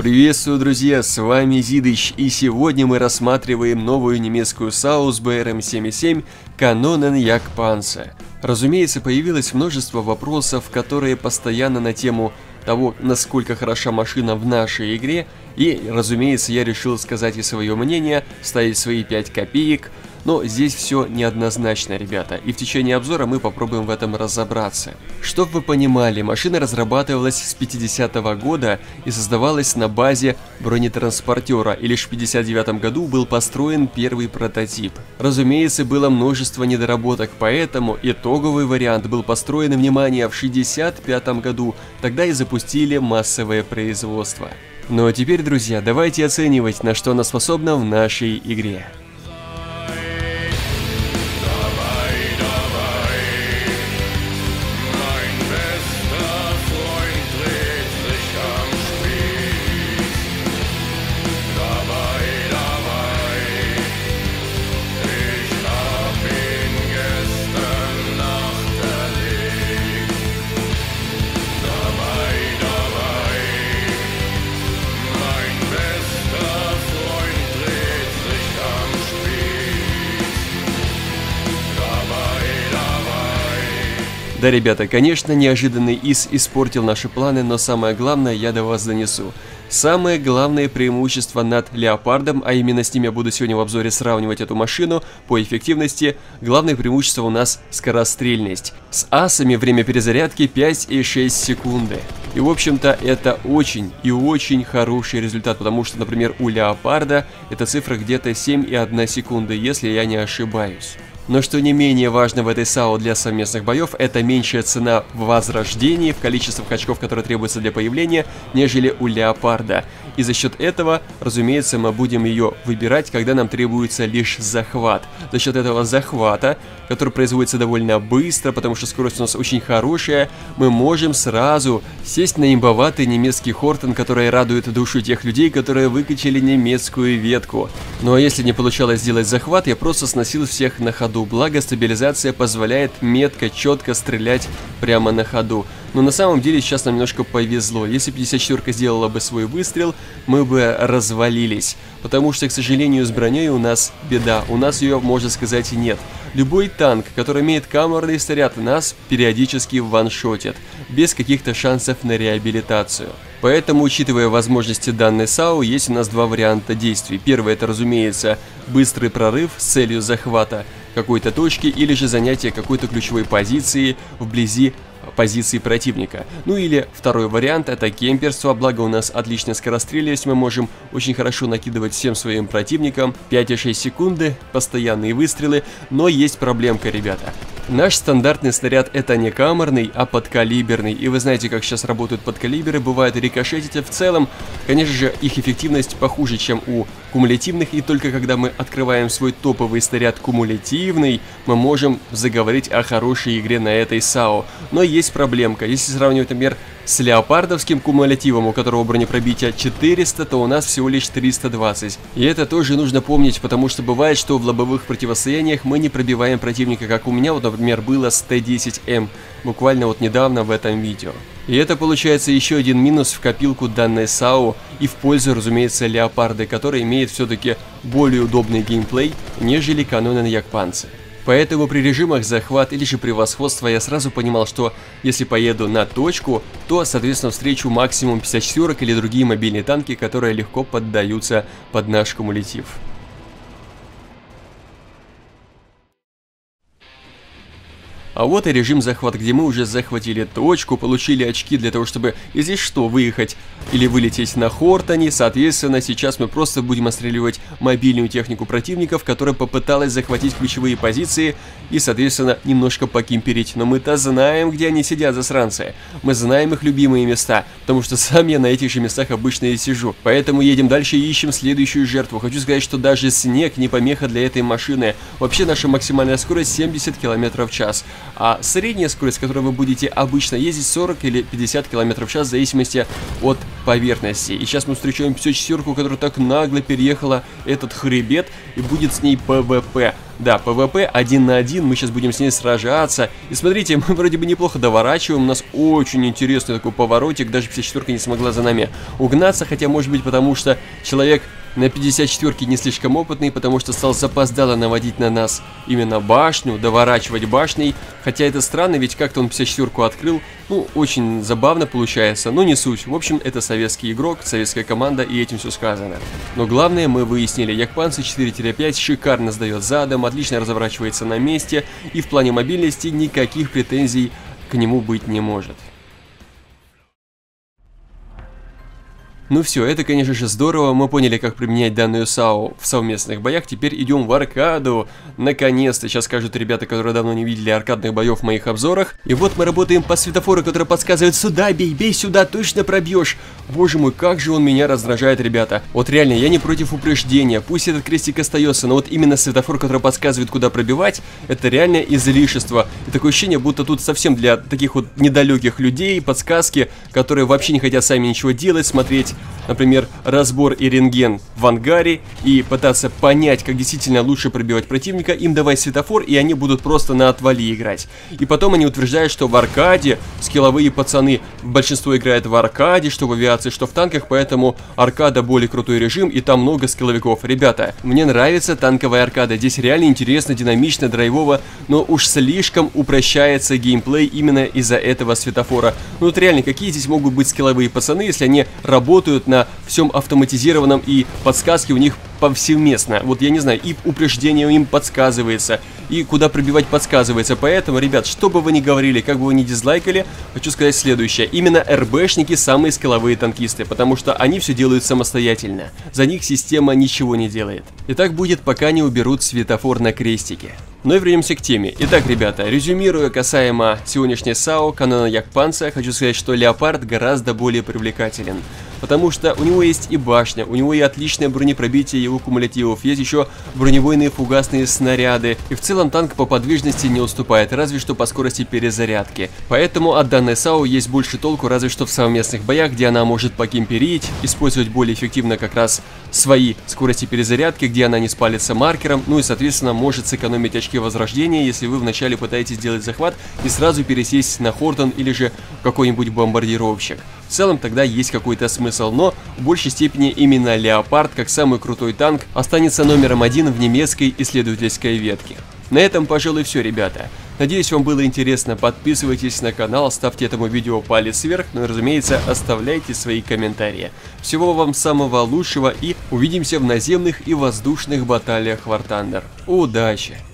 Приветствую, друзья, с вами Зидыч, и сегодня мы рассматриваем новую немецкую САУ с BRM-77 Kanonen Jagdpanzer. Разумеется, появилось множество вопросов, которые постоянно на тему того, насколько хороша машина в нашей игре, и, разумеется, я решил сказать и свое мнение, ставить свои 5 копеек, но здесь все неоднозначно, ребята, и в течение обзора мы попробуем в этом разобраться. Чтоб вы понимали, машина разрабатывалась с 50-го года и создавалась на базе бронетранспортера, и лишь в 59 году был построен первый прототип. Разумеется, было множество недоработок, поэтому итоговый вариант был построен, внимание, в 65 году, тогда и запустили массовое производство. Ну а теперь, друзья, давайте оценивать, на что она способна в нашей игре. Да, ребята, конечно, неожиданный ИС испортил наши планы, но самое главное я до вас донесу. Самое главное преимущество над Леопардом, а именно с ним я буду сегодня в обзоре сравнивать эту машину по эффективности, главное преимущество у нас скорострельность. С асами время перезарядки 5,6 секунды. И в общем-то это очень и очень хороший результат, потому что, например, у Леопарда эта цифра где-то 7,1 секунды, если я не ошибаюсь. Но что не менее важно в этой САУ для совместных боев, это меньшая цена в возрождении, в количестве очков, которые требуются для появления, нежели у Леопарда. И за счет этого, разумеется, мы будем ее выбирать, когда нам требуется лишь захват. За счет этого захвата, который производится довольно быстро, потому что скорость у нас очень хорошая, мы можем сразу сесть на имбоватый немецкий Хортон, который радует душу тех людей, которые выкачали немецкую ветку. Ну а если не получалось сделать захват, я просто сносил всех на ходу. Благо стабилизация позволяет метко, четко стрелять прямо на ходу. Но на самом деле сейчас нам немножко повезло. Если 54-ка сделала бы свой выстрел, мы бы развалились. Потому что, к сожалению, с броней у нас беда. У нас ее, можно сказать, и нет. Любой танк, который имеет камерный снаряд, нас периодически ваншотит, без каких-то шансов на реабилитацию. Поэтому, учитывая возможности данной САУ, есть у нас два варианта действий. Первый — это, разумеется, быстрый прорыв с целью захвата какой-то точки или же занятие какой-то ключевой позиции вблизи позиции противника. Ну или второй вариант — это кемперство, благо у нас отличная скорострельность, мы можем очень хорошо накидывать всем своим противникам. 5,6 секунды, постоянные выстрелы, но есть проблемка, ребята. Наш стандартный снаряд — это не камерный, а подкалиберный, и вы знаете, как сейчас работают подкалиберы, бывает рикошетить, в целом, конечно же, их эффективность похуже, чем у кумулятивных, и только когда мы открываем свой топовый снаряд кумулятивный, мы можем заговорить о хорошей игре на этой САУ. Но есть проблемка, если сравнивать, например, с леопардовским кумулятивом, у которого бронепробитие 400, то у нас всего лишь 320. И это тоже нужно помнить, потому что бывает, что в лобовых противостояниях мы не пробиваем противника, как у меня, вот, например, было с Т-10М, буквально вот недавно в этом видео. И это получается еще один минус в копилку данной САУ и в пользу, разумеется, Леопарда, который имеет все-таки более удобный геймплей, нежели Kanonen Jagdpanzer. Поэтому при режимах захват или же превосходства я сразу понимал, что если поеду на точку, то, соответственно, встречу максимум 54-ок или другие мобильные танки, которые легко поддаются под наш кумулятив. А вот и режим захват, где мы уже захватили точку, получили очки для того, чтобы, если что, выехать или вылететь на Хортоне. Соответственно, сейчас мы просто будем отстреливать мобильную технику противников, которая попыталась захватить ключевые позиции и, соответственно, немножко покимперить. Но мы-то знаем, где они сидят, засранцы. Мы знаем их любимые места, потому что сам я на этих же местах обычно и сижу. Поэтому едем дальше и ищем следующую жертву. Хочу сказать, что даже снег не помеха для этой машины. Вообще наша максимальная скорость 70 км в час. а средняя скорость, с которой вы будете обычно ездить, 40 или 50 км в час, в зависимости от поверхности. И сейчас мы встречаем 54-ку, которая так нагло переехала этот хребет, и будет с ней ПВП. Да, ПВП 1 на 1, мы сейчас будем с ней сражаться. И смотрите, мы вроде бы неплохо доворачиваем, у нас очень интересный такой поворотик, даже 54-ка не смогла за нами угнаться, хотя может быть потому, что человек на 54-ке не слишком опытный, потому что стал запоздало наводить на нас именно башню, доворачивать башней. Хотя это странно, ведь как-то он 54-ку открыл. Ну, очень забавно получается, но не суть. В общем, это советский игрок, советская команда, и этим все сказано. Но главное мы выяснили, Ягпанцы 4-5 шикарно сдает задом, отлично разворачивается на месте, и в плане мобильности никаких претензий к нему быть не может. Ну все, это, конечно же, здорово, мы поняли, как применять данную САУ в совместных боях, теперь идем в аркаду. Наконец-то, сейчас скажут ребята, которые давно не видели аркадных боев в моих обзорах. И вот мы работаем по светофору, который подсказывает: сюда бей, бей сюда, точно пробьешь. Боже мой, как же он меня раздражает, ребята. Вот реально, я не против упреждения, пусть этот крестик остается, но вот именно светофор, который подсказывает, куда пробивать, это реально излишество. И такое ощущение, будто тут совсем для таких вот недалеких людей подсказки, которые вообще не хотят сами ничего делать, смотреть, например, разбор и рентген в ангаре и пытаться понять, как действительно лучше пробивать противника, им давай светофор, и они будут просто на отвали играть. И потом они утверждают, что в аркаде скилловые пацаны, большинство играет в аркаде, что в авиации, что в танках, поэтому аркада более крутой режим, и там много скилловиков. Ребята, мне нравится танковая аркада, здесь реально интересно, динамично, драйвово, но уж слишком упрощается геймплей именно из-за этого светофора. Ну вот реально, какие здесь могут быть скилловые пацаны, если они работают на всем автоматизированном, и подсказки у них повсеместно. Вот я не знаю, и упреждение им подсказывается, и куда пробивать подсказывается. Поэтому, ребят, что бы вы ни говорили, как бы вы ни дизлайкали, хочу сказать следующее. Именно РБшники самые скилловые танкисты, потому что они все делают самостоятельно. За них система ничего не делает. И так будет, пока не уберут светофор на крестике. Ну и вернемся к теме. Итак, ребята, резюмируя касаемо сегодняшней САУ канона Ягпанца, хочу сказать, что Леопард гораздо более привлекателен. Потому что у него есть и башня, у него и отличное бронепробитие его кумулятивов, есть еще бронебойные фугасные снаряды. И в целом танк по подвижности не уступает, разве что по скорости перезарядки. Поэтому от данной САУ есть больше толку разве что в совместных боях, где она может покемперить, использовать более эффективно как раз свои скорости перезарядки, где она не спалится маркером, ну и соответственно может сэкономить очки возрождения, если вы вначале пытаетесь сделать захват и сразу пересесть на Хордон или же какой-нибудь бомбардировщик. В целом тогда есть какой-то смысл, но в большей степени именно Леопард, как самый крутой танк, останется номером 1 в немецкой исследовательской ветке. На этом, пожалуй, все, ребята. Надеюсь, вам было интересно. Подписывайтесь на канал, ставьте этому видео палец вверх, ну и, разумеется, оставляйте свои комментарии. Всего вам самого лучшего и увидимся в наземных и воздушных баталиях War Thunder. Удачи!